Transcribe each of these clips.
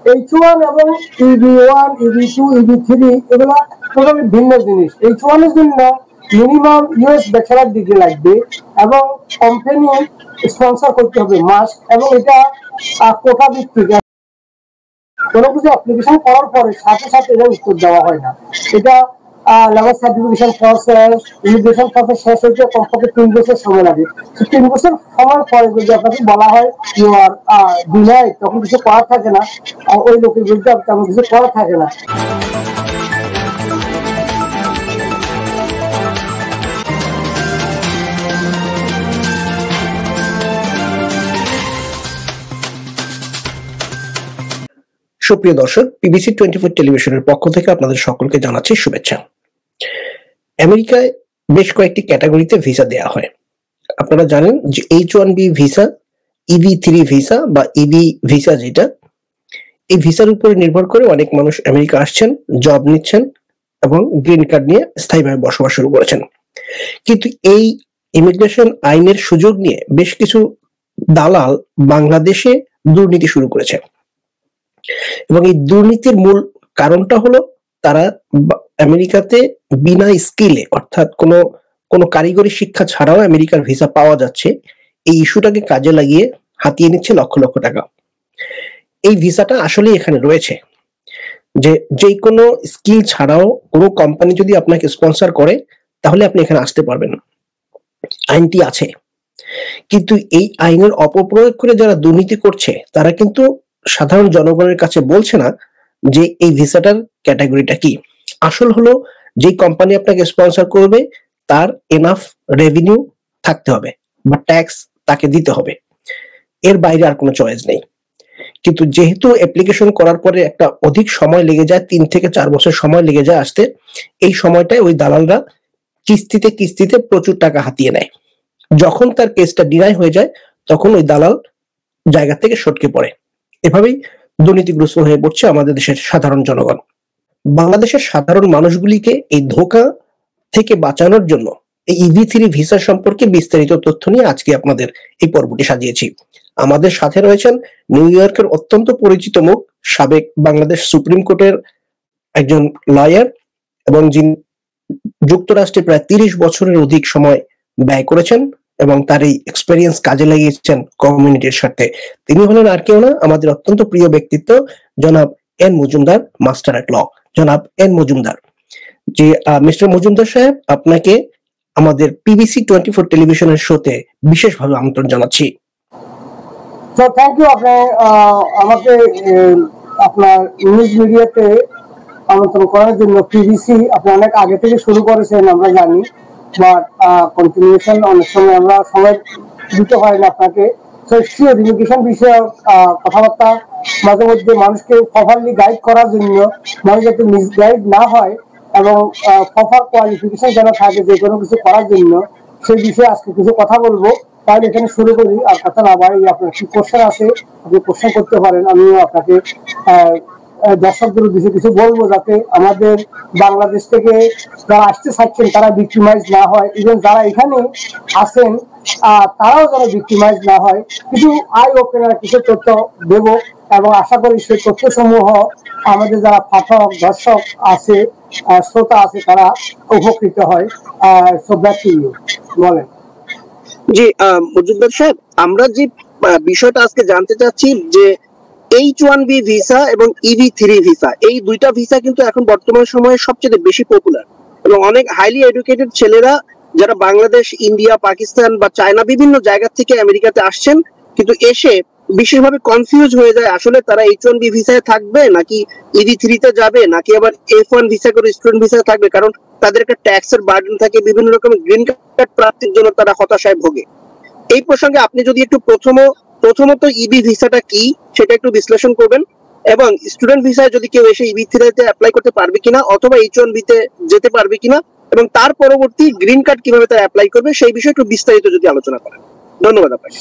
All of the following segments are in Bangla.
H1 এবং EB1, EB2, EB3 এগুলো টোটালি ভিন্ন জিনিস। H1 এর জন্য মিনিমাম US ব্যাচেলার ডিগ্রি লাগবে এবং কোম্পানি স্পন্সর করতে হবে মাস্ট, এবং এটা কোটা ভিত্তিক। কোনো কিছু অ্যাপ্লিকেশন করার পরে সাথে সাথে এটা উত্তর দেওয়া হয় না। এটা labour certification process, immigration process শেষ হইতে কমপক্ষে 3 বছর সময় লাগে। 3 বছর সময় পরে যদি আপনাকে বলা হয় ইউ আর ডিনাইড, তখন কিছু করার থাকে না, ওই লোকের বিরুদ্ধে তেমন কিছু করা থাকে না। সুপ্রিয় দর্শক, পিবিসি 24 টেলিভিশনের পক্ষ থেকে আপনাদের সকলকে জানাচ্ছি শুভেচ্ছা। আমেরিকায় বেশ কয়েকটি ক্যাটাগরিতে ভিসা দেয়া হয়। আপনারা জানেন যে H1B ভিসা, EB3 ভিসা বা EB ভিসা, যেটা এই ভিসার উপরে নির্ভর করে অনেক মানুষ আমেরিকা আসছেন, জব নিচ্ছেন এবং গ্রিন কার্ড নিয়ে স্থায়ীভাবে বসবাস শুরু করেছেন। কিন্তু এই ইমিগ্রেশন আইনের সুযোগ নিয়ে বেশ কিছু দালাল বাংলাদেশে দুর্নীতি শুরু করেছে, এবং এই দুর্নীতির মূল কারণটা হলো তারা আমেরিকাতে বিনা স্কিলে, অর্থাৎ কোনো কারিগরি শিক্ষা ছাড়াও আমেরিকার ভিসা পাওয়া যাচ্ছে, এই ইস্যুটাকে কাজে লাগিয়ে হাতিয়ে নিচ্ছে লক্ষ লক্ষ টাকা। এই ভিসাটা আসলে এখানে রয়েছে যে কোনো স্কিল ছাড়াও কোনো কোম্পানি যদি আপনাকে স্পন্সর করে তাহলে আপনি এখানে আসতে পারবেন, আইনটি আছে। কিন্তু এই আইনের অপপ্রয়োগ করে যারা দুর্নীতি করছে তারা কিন্তু সাধারণ জনগণের কাছে বলছে না যে এই ভিসাটার ক্যাটাগরিটা কি। আসল হলো যে কোম্পানি আপনাকে স্পন্সর করবে তার এনাফ রেভিনিউ থাকতে হবে বা ট্যাক্স তাকে দিতে হবে, এর বাইরে আর কোনো চয়েস নেই। কিন্তু যেহেতু অ্যাপ্লিকেশন করার পরে একটা অধিক সময় লেগে যায়, 3 থেকে 4 বছর সময় লেগে যায় আসতে, এই সময়টায় ওই দালালরা কিস্তিতে কিস্তিতে প্রচুর টাকা হাতিয়ে নেয়। যখন তার কেসটা ডিনাই হয়ে যায় তখন ওই দালাল জায়গা থেকে সটকে পড়ে। এভাবেই দুর্নীতিগ্রস্ত হয়ে পড়ছে আমাদের দেশের সাধারণ জনগণ। বাংলাদেশের সাধারণ মানুষগুলিকে এই ধোঁকা থেকে বাঁচানোর জন্য এই EB3 ভিসা সম্পর্কে বিস্তারিত তথ্য নিয়ে আজকে আপনাদের এই পর্বটি সাজিয়েছি। আমাদের সাথে রয়েছেন নিউ ইয়র্কের অত্যন্ত পরিচিত মুখ, সাবেক বাংলাদেশ সুপ্রিম কোর্টের একজন লয়ার, এবং যিনি যুক্তরাষ্ট্রে প্রায় 30 বছরের অধিক সময় ব্যয় করেছেন এবং তার এই এক্সপেরিয়েন্স কাজে লাগিয়েছেন কমিউনিটির সাথে। তিনি হলেন আর কেউ না, আমাদের অত্যন্ত প্রিয় ব্যক্তিত্ব জনাব N Majumdar, master at law. জনাব এন মজুমদার, যে মিস্টার মজুমদার সাহেব, আপনাকে আমাদের পিবিসি 24 টেলিভিশনের শোতে বিশেষভাবে আমন্ত্রণ জানাচ্ছি। তো থ্যাংক ইউ, আপনি আমাকে আপনার নিউজ মিডিয়াতে আমন্ত্রণ করার জন্য। পিবিসি আপনি অনেক আগে থেকে শুরু করেছেন আমরা জানি, বাট কন্টিনিউশন অনেক সময় আমরা সময় দিতে হয় না আপনাকে। ইমিগ্রেশন বিষয়ে কথাবার্তা মাঝে মধ্যে মানুষকে প্রপারলি গাইড করার জন্য, মানুষ যাতে মিসগাইড না হয় এবং প্রপার কোয়ালিফিকেশন যেন থাকে যে কোনো কিছু করার জন্য, সেই বিষয়ে আজকে কিছু কথা বলবো। তাহলে এখানে শুরু করি, আর কথা না বাড়ি। আপনার কি কোশ্চেন আছে আপনি কোশ্চেন করতে পারেন, আমিও আপনাকে দর্শকদের উদ্দেশ্যে কিছু বলবো, যাতে আমাদের বাংলাদেশ থেকে যারা আসতে চাচ্ছেন তারা ভিক্টিমাইজ না হয়, ইভেন যারা এখানে আসেন তারাও যেন ভিক্টিমাইজ না হয়। কিছু আই ওপেনার কিছু তথ্য দেব এবং আশা করি সেই তথ্য সমূহ আমাদের যারা পাঠক দর্শক আছে, শ্রোতা আছে, তারা উপকৃত হয়। বলেন। জি মজুমদার সাহেব, আমরা যে বিষয়টা আজকে জানতে চাচ্ছি যে H1B ভিসা এবং EB3 ভিসা, এই দুইটা ভিসা কিন্তু এখন বর্তমান সময়ে সবচেয়ে বেশি পপুলার, এবং অনেক হাইলি এডুকেটেড ছেলেরা যারা বাংলাদেশ, ইন্ডিয়া, পাকিস্তান বা চায়না বিভিন্ন জায়গা থেকে আমেরিকাতে আসছেন, কিন্তু এসে বিশেষভাবে কনফিউজ হয়ে যায় আসলে তারা H1B ভিসায় থাকবে নাকি EB3 তে যাবে, নাকি আবার F1 ভিসা করে স্টুডেন্ট ভিসায় থাকবে। কারণ তাদের একটা ট্যাক্সের বার্ডেন থাকে, বিভিন্ন রকমের গ্রিন কার্ড প্রাপ্তির জন্য তারা হতাশায় ভোগে। এই প্রসঙ্গে আপনি যদি একটু প্রথমত EB ভিসাটা কি সেটা একটু বিশ্লেষণ করবেন, এবং স্টুডেন্ট ভিসায় যদি কেউ এসে EB3 তে অ্যাপ্লাই করতে পারবে কিনা অথবা H1B তে যেতে পারবে কিনা, এবং তার পরবর্তী গ্রিন কার্ড কিভাবে তারা অ্যাপ্লাই করবে সেই বিষয়ে একটু বিস্তারিত যদি আলোচনা করেন। ধন্যবাদ আপনাকে।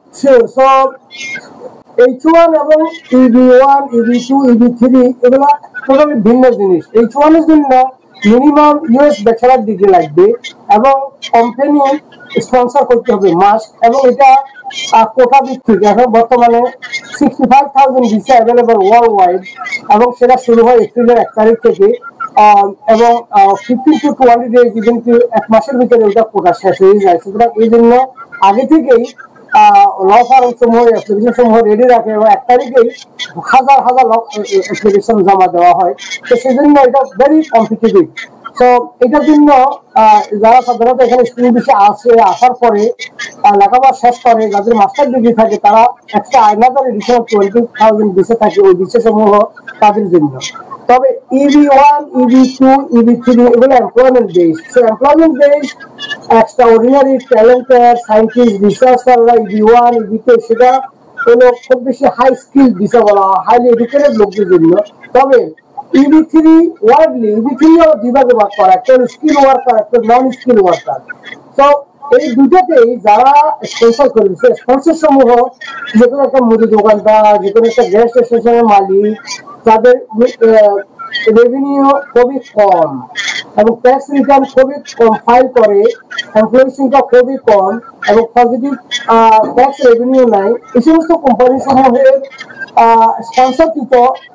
H1 এবং EB1, EB2, EB3 এগুলো টোটালি ভিন্ন জিনিস। H1 এর জন্য মিনিমাম US ব্যাচেলার ডিগ্রি লাগবে এবং কোম্পানি স্পন্সর করতে হবে মাস্ট, এবং এটা কোটা ভিত্তিক, এখন বর্তমানে 65,000 ভিসা অ্যাভেলেবল ওয়ার্ল্ড ওয়াইড, এবং সেটা শুরু হয় এপ্রিলের 1 তারিখ থেকে, এবং 15 to 20 days, ইভেন কি 1 মাসের ভিতরে ওটা কোটা শেষ হয়ে যায়। সুতরাং এই জন্য আগে থেকেই ল ফার্ম সমূহ অ্যাপ্লিকেশন সমূহ রেডি রাখে এবং 1 তারিখেই হাজার হাজার অ্যাপ্লিকেশন জমা দেওয়া হয়। তো সেই জন্য এটা ভেরি কম্পিটিটিভ। তো এটার জন্য যারা সাধারণত এখানে স্টুডেন্ট হিসেবে আসার পরে লেখাপড়া শেষ করে, যাদের মাস্টার ডিগ্রি থাকে, তারা একটা আইনাদার এডিশন 20,000 ভিসা থাকে, ওই ভিসা সমূহ তাদের জন্য। তবে EB1, EB2, EB3 এগুলো employment based. So employment based extraordinary talented scientist রিসার্চাররা EB1, EB2 সেটা হলো খুব বেশি হাই স্কিল ভিসা বলা হয়, হাইলি এডুকেটেড লোকদের জন্য। তবে EB3 ওয়ার্ডলি, EB3 দুই ভাগে ভাগ করা, একটা স্কিল ওয়ার্কার, একটা নন স্কিল ওয়ার্কার। তো এই দুটোতেই যারা স্পন্সর করবে, স্পন্সর সমূহ যেকোনো একটা মুদি দোকানদার, যেকোনো একটা গ্যাস স্টেশনের মালিক, তাদের রেভিনিউ খুবই কম এবং ট্যাক্স রিটার্ন খুবই কম ফাইল করে, এমপ্লয়ি সংখ্যা খুবই কম এবং পজিটিভ ট্যাক্স রেভিনিউ নাই, এই সমস্ত কোম্পানি সমূহের স্পন্সরকৃত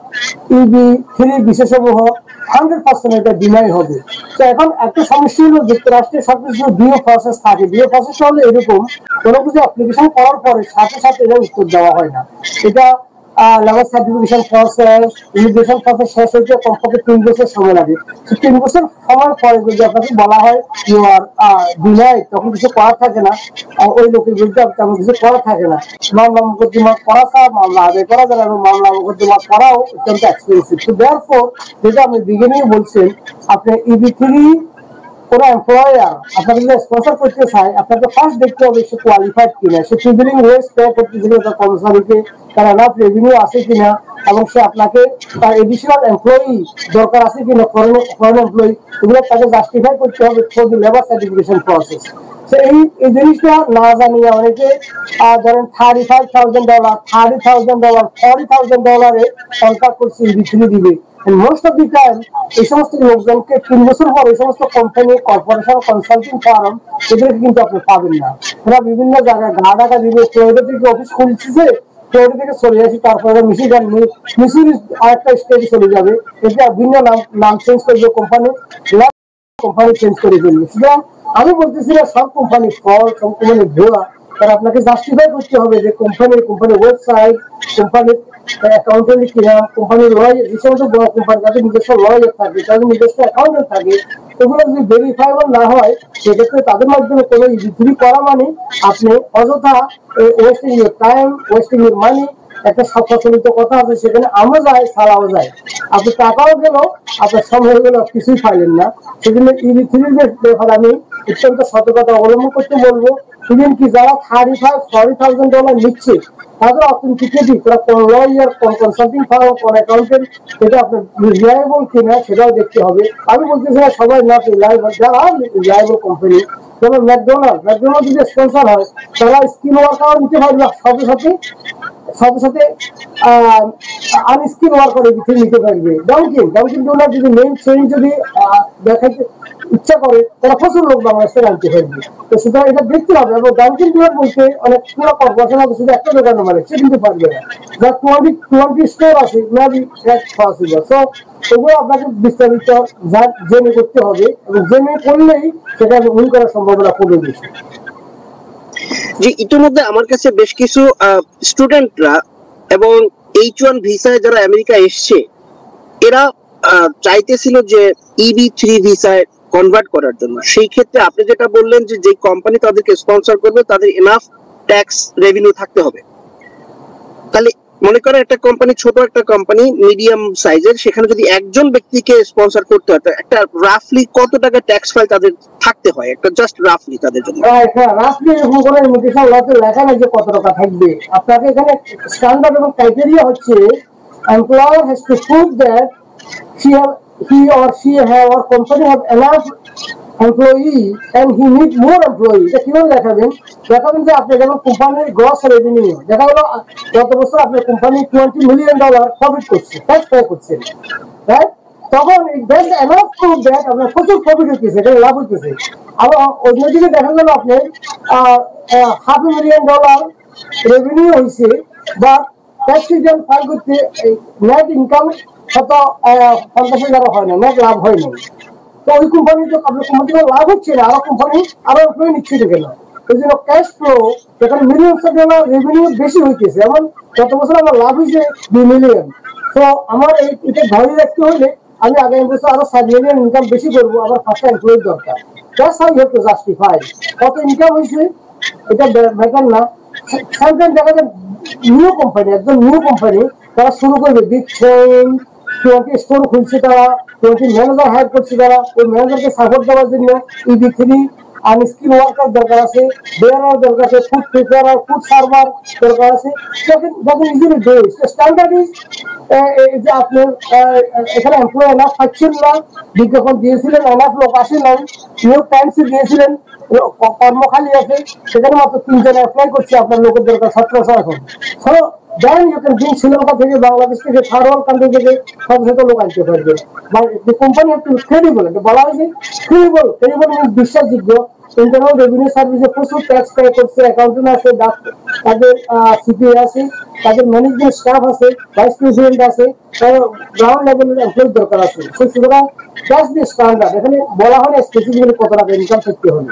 EB3 বিশেষসমূহ 100% এটা ডিনাই হবে। তো এখন একটা সমস্যা হলো যুক্তরাষ্ট্রের সবকিছু ডিও প্রসেস থাকে। ডিও প্রসেসটা হলো এরকম, কোনো কিছু অ্যাপ্লিকেশন করার পরে সাথে সাথে এটা উত্তর দেওয়া হয় না। এটা labour certification process, immigration process শেষ হইতে কমপক্ষে 3 বছর সময় লাগে। 3 বছর সময় পরে যদি আপনাকে বলা হয় ইউ আর ডিনাই, তখন কিছু করার থাকে না, ওই লোকের বিরুদ্ধে তেমন কিছু করা থাকে না। মামলা মোকদ্দমা করা ছাড়া মামলা আদায় করা যায় এবং মামলা মোকদ্দমা করাও অত্যন্ত এক্সপেন্সিভ। তো দেয়ারফর, যেটা আপনি বিগিনিং বলছেন, আপনি EB3 কোনো এমপ্লয়ার আপনাকে যদি স্পন্সর করতে চায়, আপনাকে ফার্স্ট দেখতে হবে সে কোয়ালিফাইড কিনা, সে প্রিভিলিং ওয়েজ পে করতেছে তার কর্মচারীকে, তার এনাফ রেভিনিউ আছে কিনা, এবং সে আপনাকে তার এডিশনাল এমপ্লয়ি দরকার আছে কিনা, ফরেন এমপ্লয়ি, এগুলো তাকে জাস্টিফাই করতে হবে through the labour certification process. এই জিনিসটা না জানিয়ে অনেকে ধরেন $35,000, $30,000, $40,000 কন্ট্রাক্ট করছে EB3 দিবে। মোস্ট অফ দি টাইম এই সমস্ত লোকজনকে 3 বছর পর এই সমস্ত কোম্পানি, কর্পোরেশন, কনসাল্টিং ফার্ম এদেরকে কিন্তু আপনি পাবেন না। ওরা বিভিন্ন জায়গায় টাকা দিবে, ফ্লোরিডা থেকে অফিস খুলছে, ফ্লোরিডা থেকে চলে আসি, তারপরে মিশিগান, মিসুরি আরেকটা স্টেটে চলে যাবে, এটা ভিন্ন নাম চেঞ্জ করবে, কোম্পানি চেঞ্জ করে ফেলবে। সুতরাং আমি বলতেছি না সব কোম্পানি ফল, সব কোম্পানি ভুয়া, তারা আপনাকে জাস্টিফাই করতে হবে যে কোম্পানির ওয়েবসাইট, কোম্পানির অ্যাকাউন্টেন্ট কিনা, কোম্পানির লয়, যে সমস্ত বড় কোম্পানি তাদের নিজস্ব লয়ার থাকে, তাদের নিজস্ব অ্যাকাউন্টেন্ট থাকে, এগুলো যদি ভেরিফাইবল না হয়, সেক্ষেত্রে তাদের মাধ্যমে কোনো EB3 করা মানে আপনি অযথা wasting your time, wasting your money. একটা প্রচলিত কথা আছে, সেখানে আমও যায় সালাও যায়, আপনি টাকাও গেল, আপনার সময় গেল, কিছুই পাইলেন না। সেজন্য EB3 ব্যাপারে আমি অত্যন্ত সতর্কতা অবলম্বন করতে বলবো। ইভেন কি যারা $35,000-40,000 নিচ্ছে, তাদের অথেন্টিকেটিভ, তারা কোন লয়ার, কোন কনসাল্টিং ফার্ম, কোন অ্যাকাউন্টেন্ট, এটা আপনার রিলায়েবল কিনা সেটাও দেখতে হবে। আমি বলতেছি না সবাই নট রিলায়েবল, যারা রিলায়েবল কোম্পানি, যেমন ম্যাকডোনাল্ড যদি স্পন্সর হয়, তারা স্কিল ওয়ার্কার নিতে পারবে, সাথে সাথে আনস্কিল ওয়ার্কার নিতে পারবে। ডাউনকিন ডোনার যদি নেম চেঞ্জ যদি দেখাতে ইচ্ছা করে, তারা প্রচুর লোক বাংলাদেশে আনতে পারবে। তো সুতরাং এটা দেখতে হবে। এবং ডাউনকিন ডোনার বলতে অনেক পুরো কর্পোরেশন আছে, শুধু একটা দোকান মানে সে কিনতে পারবে না, যার 20 স্টোর আছে, সো ওগুলো আপনাকে বিস্তারিত জেনে করতে হবে, এবং জেনে করলেই সেটা ভুল করার সম্ভাবনা কমে গেছে। যে ইতিমধ্যে আমার কাছে বেশ কিছু স্টুডেন্টরা এবং H1 ভিসায় যারা আমেরিকা এসছে, এরা চাইতেছিল যে EB3 ভিসায় কনভার্ট করার জন্য। সেই ক্ষেত্রে আপনি যেটা বললেন যে কোম্পানি তাদেরকে স্পন্সর করবে, তাদের এনাফ ট্যাক্স রেভিনিউ থাকতে হবে। তাহলে মনে করেন একটা কোম্পানি, ছোট একটা কোম্পানি, মিডিয়াম সাইজের, সেখানে যদি একজন ব্যক্তিকে স্পন্সর করতে হয়, একটা রাফলি কত টাকা ট্যাক্স ফাইল তাদের থাকতে হয়, একটা জাস্ট রাফলি তাদের জন্য? রাফলি এরকম করে ইমিগ্রেশন লতে লেখা নেই যে কত টাকা থাকবে। আপনাকে এখানে স্ট্যান্ডার্ড এবং ক্রাইটেরিয়া হচ্ছে employer has to prove that he or she have or company have enough employee and he need more employee। এটা কিভাবে দেখাবেন যে আপনি যেমন কোম্পানির গ্রস রেভিনিউ দেখা গেল গত বছর আপনার কোম্পানি $20 million প্রফিট করছে, ট্যাক্স পে করছে, রাইট? তখন এনাফ প্রুফ দ্যাট আপনার প্রচুর প্রফিট হচ্ছে, এটা লাভ হচ্ছে। আবার অন্যদিকে দেখা গেল আপনি $500,000 রেভিনিউ হয়েছে বা ট্যাক্স রিটার্ন ফাইল করতে নেট ইনকাম হয়তো 50,000 হয় না, নেট লাভ হয় না। তো ওই কোম্পানি তো আপনার কোম্পানি লাভ হচ্ছে না, আরো কোম্পানি আরো এমপ্লয়ি নিচ্ছে কেন? এই জন্য ক্যাশ ফ্লো যেখানে মিলিয়নস অফ ডলার রেভিনিউ বেশি হইতেছে, এমন গত বছর আমার লাভ হয়েছে 2 মিলিয়ন। তো আমার এটা ধরে রাখতে হলে আমি আগামী বছর আরো 7 মিলিয়ন ইনকাম বেশি করবো, আমার 5টা এমপ্লয়ি দরকার। That's how you have to justify কত ইনকাম হয়েছে, এটা ব্যাপার না। সামটাইম দেখা যায় নিউ কোম্পানি, একদম নিউ কোম্পানি, তারা শুরু করবে বিগ চেইন 20 স্টোর খুলছে, তারা 20 ম্যানেজার হায়ার করছে, তারা ওই ম্যানেজারকে সাপোর্ট দেওয়ার জন্য EB3 আনস্কিল ওয়ার্কার দরকার আছে, বেয়ারার দরকার আছে, ফুড প্রিপারার, ফুড সার্ভার দরকার আছে। যখন ইজিলি ডু স্ট্যান্ডার্ড ইজ যে আপনার এখানে এমপ্লয় এনাফ পাচ্ছেন না, বিজ্ঞাপন দিয়েছিলেন এনাফ লোক আসে নাই, নিউ টাইমসে দিয়েছিলেন কর্মখালি আছে, সেখানে মাত্র 3 জন অ্যাপ্লাই করছে, আপনার লোকের দরকার 1700 এখন। So then you can bring Sri Lanka থেকে, বাংলাদেশ থেকে, থার্ড ওয়ার্ল্ড কান্ট্রি থেকে শত শত লোক আনতে পারবে। কোম্পানি একটু ক্রেডিবল, বলা হয়েছে ক্রেডিবল মিনস বিশ্বাসযোগ্য। ইন্টারনাল রেভিনিউ সার্ভিসে প্রচুর ট্যাক্স পে করছে, অ্যাকাউন্টেন্ট আছে, তাদের সিপিএ আছে, তাদের ম্যানেজমেন্ট স্টাফ আছে, ভাইস প্রেসিডেন্ট আছে, তাদের গ্রাউন্ড লেভেলের এমপ্লয়ি দরকার আছে। সুতরাং দ্যাটস দি স্ট্যান্ডার্ড। এখানে বলা হয় না স্পেসিফিক্যালি কত টাকা ইনকাম করতে হবে।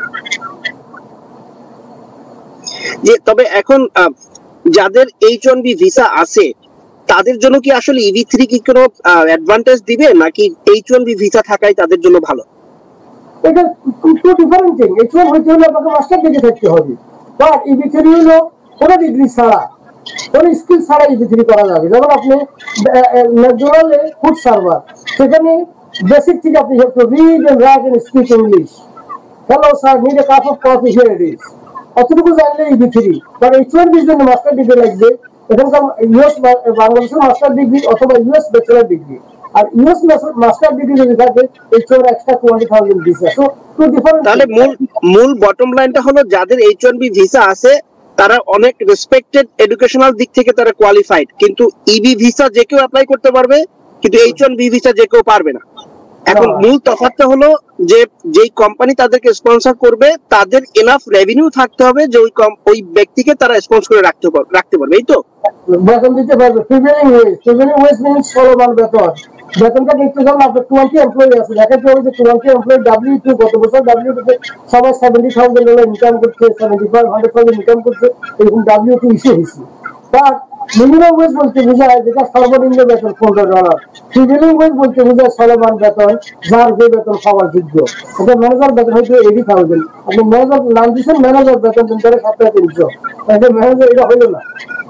যে তবে এখন যাদের H1B ভিসা আছে তাদের জন্য কি আসলে EB3 কি কোনো অ্যাডভান্টেজ দিবে, নাকি H1B ভিসা থাকাই তাদের জন্য ভালো? এটা টু ডিফারেন্ট থিং। H1 হইতে হলে আপনাকে মাস্টার ডিগ্রি থাকতে হবে, বাট EB3 হলো কোনো ডিগ্রি ছাড়া, কোনো স্কিল ছাড়া EB3 করা যাবে। যেমন আপনি ম্যাকডোনাল্ডে ফুড সার্ভার, সেখানে বেসিক থেকে আপনি have to read and write and speak English. Hello sir, need a cup of coffee, here it is. অতটুকু জানলে EB3। বাট H1B এর জন্য মাস্টার ডিগ্রি লাগবে। এখানকার ইউএস বাংলাদেশের মাস্টার ডিগ্রি অথবা US ব্যাচেলার ডিগ্রি। আর US মাস্টার ডিগ্রি যদি থাকে H1 extra 20,000 visa. So two different. তাহলে মূল বটম লাইনটা হলো যাদের H1B ভিসা আছে তারা অনেক রেসপেক্টেড এডুকেশনাল দিক থেকে তারা কোয়ালিফাইড, কিন্তু EB ভিসা যে কেউ অ্যাপ্লাই করতে পারবে, কিন্তু H1B ভিসা যে কেউ পারবে না। এখন মূল তফাৎটা হলো যে যেই কোম্পানি তাদেরকে স্পন্সর করবে তাদের এনাফ রেভিনিউ থাকতে হবে যে ওই ব্যক্তিকে তারা স্পন্সর করে রাখতে পারবে, এই তো? বেতন দিতে পারবে। প্রিভেলিং ওয়েজ মিন্স চলমান বেতন। বেতনটা দেখতে গেলে আপনার 20 এমপ্লয়ি আছে, দেখাতে হবে যে 20 এমপ্লয়ি W2, গত বছর W2 তে সবাই 70,000 ডলার ইনকাম করছে, 75,000 ইনকাম করছে, এরকম W2 ইস্যু হয়েছে। বাট মিনিমাম ওয়েজ বলতে বোঝায় যেটা সর্বনিম্ন বেতন $15। প্রিভেলিং ওয়েজ বলতে বোঝায় চলমান বেতন, যার যে বেতন পাওয়ার যোগ্য। এটা ম্যানেজার বেতন হয়তো 80,000, আপনি ম্যানেজার নাম দিচ্ছেন, ম্যানেজার বেতন দিন তাহলে 7,300, ম্যানেজার এটা হইল না।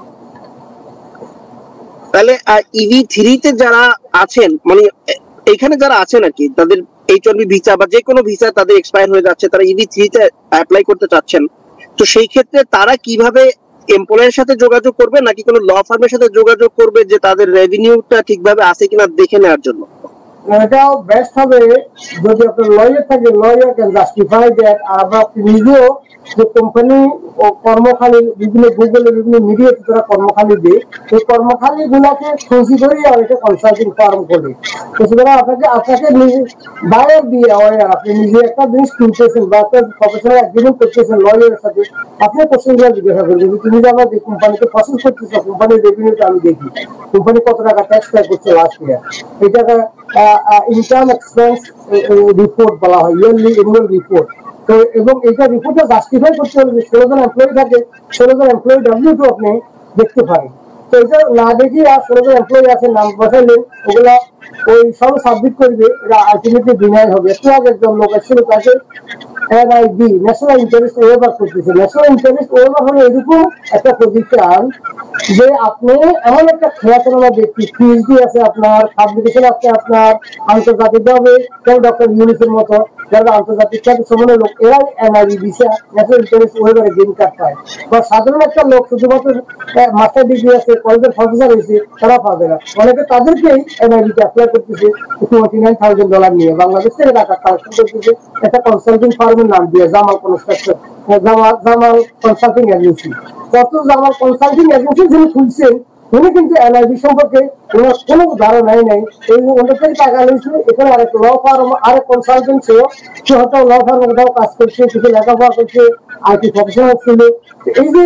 তাহলে EB3 তে যারা আছেন, মানে এখানে যারা আছেন আর কি, তাদের H1B ভিসা বা যে কোনো ভিসা তাদের এক্সপায়ার হয়ে যাচ্ছে, তারা EB3 তে অ্যাপ্লাই করতে চাচ্ছেন, তো সেই ক্ষেত্রে তারা কিভাবে এমপ্লয়ের সাথে যোগাযোগ করবে, নাকি কোনো ল ফার্মের সাথে যোগাযোগ করবে যে তাদের রেভিনিউটা ঠিকভাবে আছে কিনা দেখে নেওয়ার জন্য? এটাও বেস্ট হবে যদি আপনার লয়ার থাকে, লয়ার ক্যান জাস্টিফাই দ্যাট। আর আপনি নিজেও যে কোম্পানি ও কর্মখালী বিভিন্ন গুগলে বিভিন্ন মিডিয়াতে তারা কর্মখালী দেয়, সেই কর্মখালী গুলাকে খুঁজি করে আর এটা কনসাল্টিং ফার্ম করে। তো সুতরাং আপনাকে নিজে বায়ার দিয়ে আপনি নিজে একটা জিনিস কিনতেছেন বা একটা প্রফেশনাল এগ্রিমেন্ট করতেছেন লয়ারের সাথে, আপনি কোশ্চেনগুলো জিজ্ঞাসা করবেন যে তুমি যে আমার কোম্পানিকে প্রসেস করতেছো, কোম্পানির রেভিনিউটা আমি দেখি, কোম্পানি কত টাকা ট্যাক্স পে করছে লাস্ট ইয়ার, এই টাকা ইনকাম এক্সপেন্স রিপোর্ট বলা হয়, ইয়ারলি অ্যানুয়াল রিপোর্ট। তো এবং এইটা রিপোর্টটা জাস্টিফাই করতে হলে 16 জন এমপ্লয়ি থাকে, 16 জন এমপ্লয়ি W2 আপনি দেখতে পারেন। তো এটা না দেখি আর 16 জন এমপ্লয়ি আছে নাম বসাইলেন, ওগুলা ওই সব সাবমিট করবে, এটা আলটিমেটলি ডিনাই হবে। একটু আগে একজন লোক আসছিল, তাকে NIB ন্যাশনাল ইন্টারেস্ট ওয়েভার করতেছে। ন্যাশনাল ইন্টারেস্ট ওয়েভার হলো এরকম একটা পজিশন যে আপনি এমন একটা খেলাধুলা ব্যক্তি, PhD আছে আপনার, পাবলিকেশন আছে আপনার, আন্তর্জাতিক ভাবে ডক্টর ইউনিসের মতো যারা আন্তর্জাতিক খ্যাতি সম্পন্ন লোক, এরাই NIB ভিসা ন্যাশনাল ইন্টারেস্ট ওয়েভারে গ্রিন কার্ড পায়। বা সাধারণ একটা লোক শুধুমাত্র মাস্টার ডিগ্রি আছে, কলেজের প্রফেসর হয়েছে, তারা পাবে না। অনেকে তাদেরকেই NIB তে অ্যাপ্লাই করতেছে $29,000 নিয়ে, বাংলাদেশ থেকে টাকা কালেকশন করতেছে একটা কনসাল্টিং ফার্মের নাম দিয়ে, Jamal construction, Jamal consulting agency. কত জামাল কনসাল্টিং এজেন্সি যিনি খুলছেন উনি কিন্তু এনআইডি সম্পর্কে ওনার কোনো ধারণাই নাই। এই ওনার থেকে টাকা নিয়েছিল, এখানে আরেক ল ফার্ম আরেক কনসালটেন্ট ছিল, সে হয়তো ল ফার্ম কোথাও কাজ করছে, কিছু লেখাপড়া করছে, আইটি প্রফেশনাল ছিল। এই যে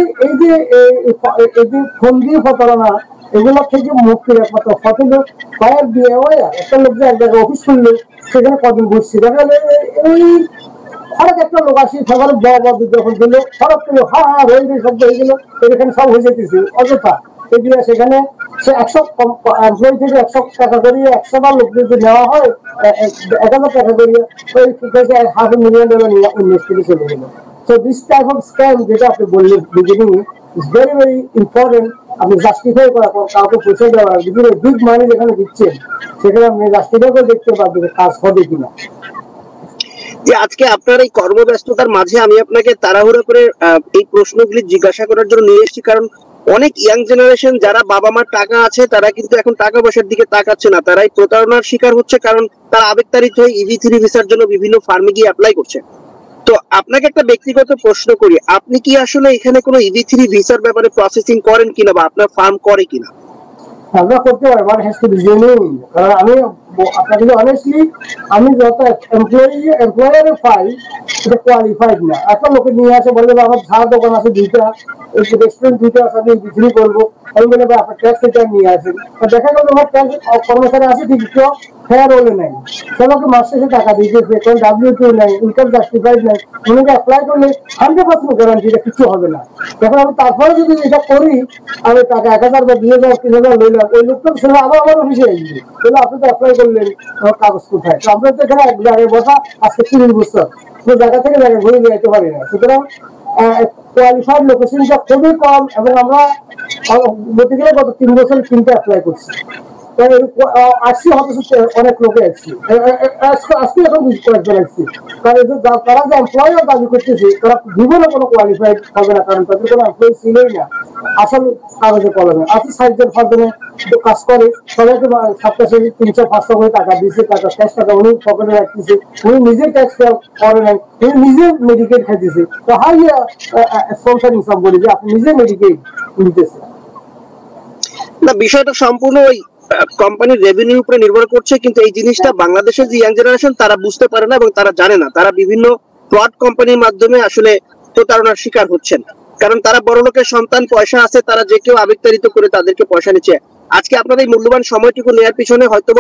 ফোন দিয়ে প্রতারণা, এগুলো থেকে মুক্তির একমাত্র পথ হলো ফায়ার দিয়ে একটা লোক যে এক জায়গায় অফিস খুললো, সেখানে কদিন বসছি, দেখা গেলে এই হঠাৎ একটা লোক আসি সবার বড় বড় বিজ্ঞাপন দিল, হঠাৎ করে হয়ে শব্দ হয়ে গেল, এখানে সব হয়ে যেতেছে অযথা। এদিকে সেখানে সে 100 এমপ্লয়ি থেকে 100 টাকা করিয়ে 100টা লোক যদি নেওয়া হয় 1000 টাকা করিয়ে ওই $500,000 ইনভেস্ট করে চলে গেল। So this type of scam যেটা আপনি বললেন beginning is very very important. আপনি জাস্টিফাই করা কাউকে পয়সা দেওয়া বিভিন্ন বিগ মানি যেখানে দিচ্ছেন, সেখানে আপনি জাস্টিফাই করে দেখতে পারবেন কাজ হবে কিনা। যে আজকে আপনার এই কর্মব্যস্ততার মাঝে আমি আপনাকে তাড়াহুড়ো করে এই প্রশ্নগুলি জিজ্ঞাসা করার জন্য নিয়ে এসেছি, কারণ অনেক ইয়াং জেনারেশন যারা বাবা মার টাকা আছে তারা কিন্তু এখন টাকা পয়সার দিকে তাকাচ্ছে না, তারাই প্রতারণার শিকার হচ্ছে, কারণ তারা আবেগতাড়িত হয়ে EB3 ভিসার জন্য বিভিন্ন ফার্মে গিয়ে অ্যাপ্লাই করছে। তো আপনাকে একটা ব্যক্তিগত প্রশ্ন করি, আপনি কি আসলে এখানে কোনো EB3 ভিসার ব্যাপারে প্রসেসিং করেন কিনা বা আপনার ফার্ম করে কিনা? আমরা করতে পারি, but has to be genuine. কারণ আমি আপনাকে অনেস্টলি আমি যত এমপ্লয়ারে পাই সেটা কোয়ালিফাইড না। একটা লোকে নিয়ে আসে বলবে আমার সারা দোকান আছে দুইটা, রেস্টুরেন্ট দুইটা আছে, আমি বিক্রি করবো, আমি বলে আপনার ট্যাক্স রিটার্ন নিয়ে আসেন। দেখা গেল আমার ট্যাক্স কর্মচারী আছে ঠিক ফেয়ার হলে নাই, সেগুলোকে মাস শেষে টাকা দিতেছে, কারণ W2 নাই, ইনকাম জাস্টিফাইড নাই, উনাকে অ্যাপ্লাই করলে 100% গ্যারান্টি এটা কিছু হবে না। এখন আমি তারপরে যদি এটা করি, আমি টাকা 1000 বা 2000 3000 লইলাম, ওই লোকটা সেটা আবার আমার অফিসে আসবে, তাহলে আপনি তো অ্যাপ্লাই করলেন, আমার কাগজ কোথায়? তো আমরা তো এখানে এক জায়গায় বসা আজকে 30 বছর জায়গা থেকে জায়গায় ঘুরে যেতে পারি না। সুতরাং কোয়ালিফাইড লোকেশনটা খুবই কম, এবং আমরা বলতে গেলে গত 3 বছর 3টা অ্যাপ্লাই করছি। আসছি হয়তো অনেক লোকে আসছি, আজকে এখন কয়েকজন আসছি, কারণ তারা যে এমপ্লয়ও দাবি করতেছে তারা জীবনে কোনো কোয়ালিফাইড হবে না, কারণ তাদের কোনো এমপ্লয়ি ছিলই না আসল কাগজে কলমে। আছে 60জন 5জনে কাজ করে, সবাইকে সপ্তাহে 300-500 করে টাকা দিচ্ছে, টাকা ক্যাশ টাকা উনি পকেটে রাখতেছে, উনি নিজে ট্যাক্স করে নাই, উনি নিজে মেডিকেল খাইতেছে। তো হাই সংসার ইনকাম বলি যে আপনি নিজে মেডিকেল নিতেছে না, বিষয়টা সম্পূর্ণ ওই কোম্পানির রেভিনিউর উপরে নির্ভর করছে, কিন্তু এই জিনিসটা বাংলাদেশের যে ইয়াং জেনারেশন তারা বুঝতে পারে না এবং তারা জানে না, তারা বিভিন্ন ফ্রড কোম্পানির মাধ্যমে আসলে প্রতারণার শিকার হচ্ছেন, কারণ তারা বড় লোকের সন্তান, পয়সা আছে, তারা যে কেউ আবেগতাড়িত করে তাদেরকে পয়সা নিচ্ছে। আজকে আপনার এই মূল্যবান সময়টুকু নেওয়ার পিছনে হয়তোবা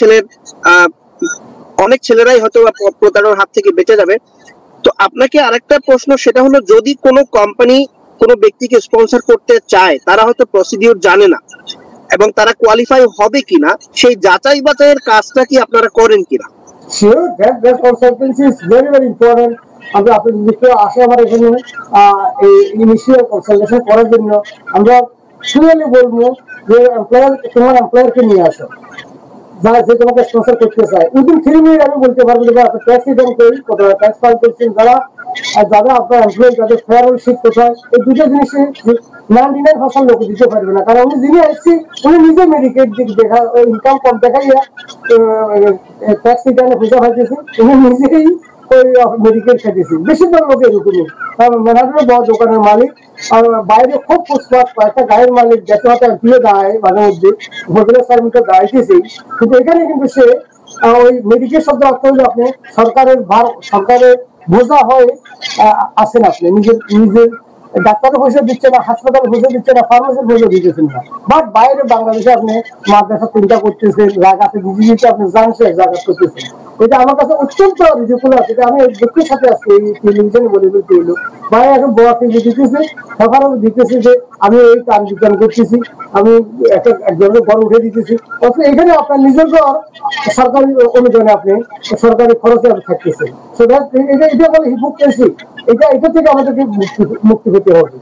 অনেক ছেলেরাই হয়তোবা প্রতারণার হাত থেকে বেঁচে যাবে। তো আপনাকে আরেকটা প্রশ্ন, সেটা হলো যদি কোনো কোম্পানি কোনো ব্যক্তিকে স্পন্সর করতে চায়, তারা হয়তো প্রসিডিউর জানে না এবং তারা কোয়ালিফাই হবে কিনা সেই যাচাই বাছাইয়ের কাজটা কি আপনারা করেন কিনা? Sure, that consultancy is very very important. আমরা আপনি নিশ্চয় আসে আমার এখানে ইনিশিয়াল কনসালটেশন করার জন্য আমরা ক্লিয়ারলি বলবো যে তোমার এমপ্লয়ারকে নিয়ে আসো, যারা যে তোমাকে স্পন্সর করতে চায়। উইদিন 3 মিনিট আমি বলতে পারবো যে আপনার ট্যাক্স রিটার্ন করি, কত ট্যাক্স ফাইল করছেন, যারা আপনার এমপ্লয়ি তাদের ফেয়ারওয়েল শিট কোথায়, এই দুটো জিনিসে 99% লোক দিতে পারবে না, কারণ উনি যিনি আসছি উনি নিজে মেডিকেল দিক দেখা ইনকাম কম দেখাইয়া ট্যাক্স রিটার্নে পয়সা পাইতেছে, উনি নিজেই ওই মেডিকেল খাইতেছে। বেশিরভাগ লোক এরকমই, ম্যানেজার বড় দোকানের মালিক, আর বাইরে খুব ফুসফাস কয়েকটা গাড়ির মালিক যাতে হয়তো দিয়ে দেয় মাঝে মধ্যে হোটেলের সার্ভিসটা দাঁড়াইতেছেই, কিন্তু এখানে কিন্তু সে ওই মেডিকেল শব্দ অর্থ হলে আপনি সরকারের বোঝা হয়ে আছেন, আপনি নিজের ডাক্তারের পয়সা দিচ্ছে না, হাসপাতালের পয়সা দিচ্ছে না, ফার্মেসির পয়সা দিতেছেন না, বাট বাইরে বাংলাদেশে আপনি মাদ্রাসা চিন্তা করতেছেন, জায়গাতে দিদিতে আপনি জানছেন জায়গা করতেছেন। এটা আমার কাছে অত্যন্ত রিডিকুলাস, এটা আমি দুঃখের সাথে আজকে এই টেলিভিশনে বলে বলতে হলো। ভাই এখন বড় টিভি দিতেছে, সকালেও দিতেছে যে আমি এই কাজ বিজ্ঞান করতেছি, আমি একজনের ঘর উঠে দিতেছি, অথচ এখানে আপনার নিজের ঘর সরকারি অনুদানে আপনি সরকারি খরচে আপনি থাকতেছেন। এটা বলে হিপোক্রেসি, এটা থেকে আমাদেরকে মুক্তি পেতে হবে।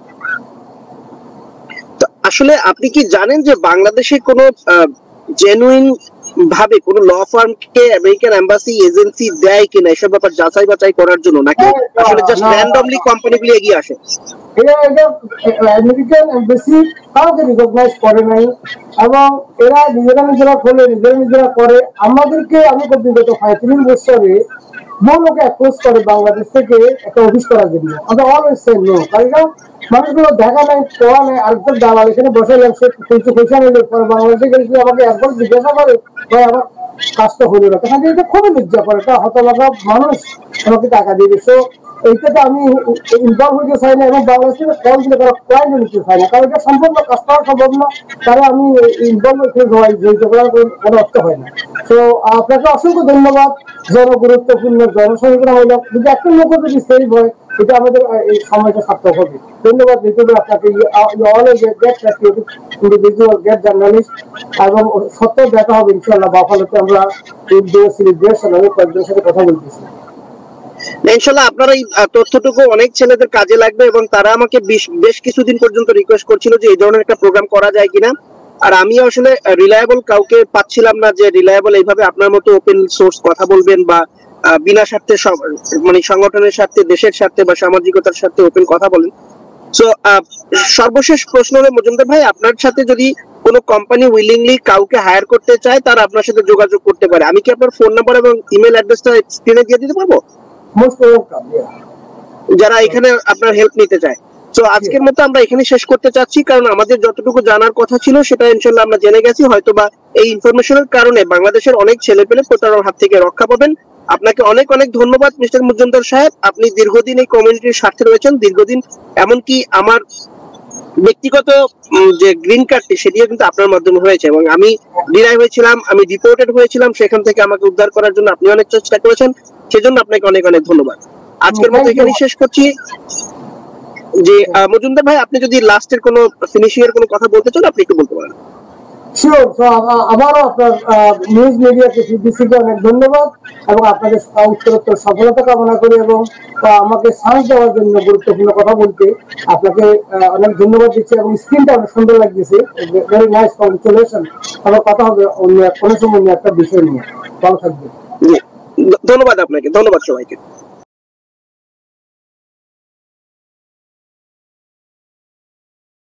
আসলে আপনি কি জানেন যে বাংলাদেশে কোনো জেনুইন ভাবে কোনো ল ফার্মকে আমেরিকান এম্বাসি এজেন্সি দেয় কিনা এসব ব্যাপার যাচাই বাছাই করার জন্য, নাকি আসলে জাস্ট র্যান্ডমলি কোম্পানিগুলো এগিয়ে আসে? এটা আমেরিকান এম্বাসি কাউকে রিকগনাইজ করে নাই, এবং এরা নিজেরা খোলে, নিজেরা করে। আমাদেরকে আমি বিগত 35 বছরে বহু লোকে অ্যাপ্রোচ করে বাংলাদেশ থেকে একটা অফিস করার জন্য, আমরা অলওয়েজ সে নো। কারণ মানুষগুলো দেখা নাই, পড়া নাই, আরেকজন দালাল এখানে বসে লাগছে, কিছু পয়সা নিলে পরে বাংলাদেশে গেলে আমাকে একবার জিজ্ঞাসা করে ভাই আমার কাজটা হলো না, তখন এটা খুবই লজ্জা করে, একটা হতভাগা মানুষ আমাকে টাকা দিয়ে। সো এইটাতে আমি ইনভলভ হইতে চাই না এবং বাংলাদেশ থেকে কল দিলে তারা ক্লায়েন্ট নিতে চাই না, কারণ এটা সম্ভব না, কাজ করা সম্ভব না, তারা আমি ইনভলভ জড়িত করার কোনো অর্থ হয় না। তো আপনাকে অসংখ্য ধন্যবাদ। জনগুরুত্বপূর্ণ জনসংযোগমূলক যদি একটা লোক যদি সেভ হয়, এটা আমাদের এই সময়টা সার্থক হবে। ধন্যবাদ আপনাকে, ইন্ডিভিজুয়াল গেট জার্নালিস্ট, এবং সত্য দেখা হবে ইনশাআল্লাহ বাফালোতে। আমরা কয়েকজনের সাথে কথা বলতেছি ইনশাআল্লাহ। আপনার এই তথ্যটুকু অনেক ছেলেদের কাজে লাগবে এবং তারা আমাকে বেশ কিছুদিন পর্যন্ত রিকোয়েস্ট করছিল যে এই ধরনের একটা প্রোগ্রাম করা যায় কিনা। আর আমি আসলে রিলায়েবল কাউকে পাচ্ছিলাম না যে রিলায়েবল এইভাবে আপনার মতো ওপেন সোর্স কথা বলবেন বা বিনা স্বার্থে মানে সংগঠনের স্বার্থে, দেশের স্বার্থে বা সামাজিকতার স্বার্থে ওপেন কথা বলেন। সো সর্বশেষ প্রশ্ন হলো মজুমদার ভাই, আপনার সাথে যদি কোনো কোম্পানি উইলিংলি কাউকে হায়ার করতে চায় তারা আপনার সাথে যোগাযোগ করতে পারে, আমি কি আপনার ফোন নাম্বার এবং ইমেল অ্যাড্রেসটা স্ক্রিনে দিয়ে দিতে পারবো যারা এখানে আপনার হেল্প নিতে চায়? তো আজকের মতো আমরা এখানে শেষ করতে চাচ্ছি, কারণ আমাদের যতটুকু জানার কথা ছিল সেটা ইনশাআল্লাহ আমরা জেনে গেছি। হয়তোবা এই ইনফরমেশনের কারণে বাংলাদেশের অনেক ছেলেপেলে প্রতারণার হাত থেকে রক্ষা পাবেন। আপনাকে অনেক অনেক ধন্যবাদ মিস্টার মজুমদার সাহেব। আপনি দীর্ঘদিন এই কমিউনিটির স্বার্থে রয়েছেন, দীর্ঘদিন, এমনকি আমার ব্যক্তিগত যে গ্রিন কার্ডটি সেটিও কিন্তু আপনার মাধ্যমে হয়েছে এবং আমি ডিনাই হয়েছিলাম, আমি ডিপোর্টেড হয়েছিলাম, সেখান থেকে আমাকে উদ্ধার করার জন্য আপনি অনেক চেষ্টা করেছেন, সেজন্য আপনাকে অনেক অনেক ধন্যবাদ। আজকের মতো এখানে শেষ করছি। যে মজুমদার ভাই, আপনি যদি লাস্টের কোনো ফিনিশিং এর কোনো কথা বলতে চান আপনি একটু বলতে পারেন। শিওর। আবারও আপনার নিউজ মিডিয়াকে পিবিসিকে অনেক ধন্যবাদ এবং আপনাদের উত্তরোত্তর সফলতা কামনা করি এবং আমাকে চান্স দেওয়ার জন্য গুরুত্বপূর্ণ কথা বলতে আপনাকে অনেক ধন্যবাদ দিচ্ছি এবং স্ক্রিনটা অনেক সুন্দর লাগতেছে। Very nice, congratulation. আবার কথা হবে অন্য কোনো সময় একটা বিষয় নিয়ে। ভালো থাকবেন। ধন্যবাদ আপনাকে, ধন্যবাদ সবাইকে।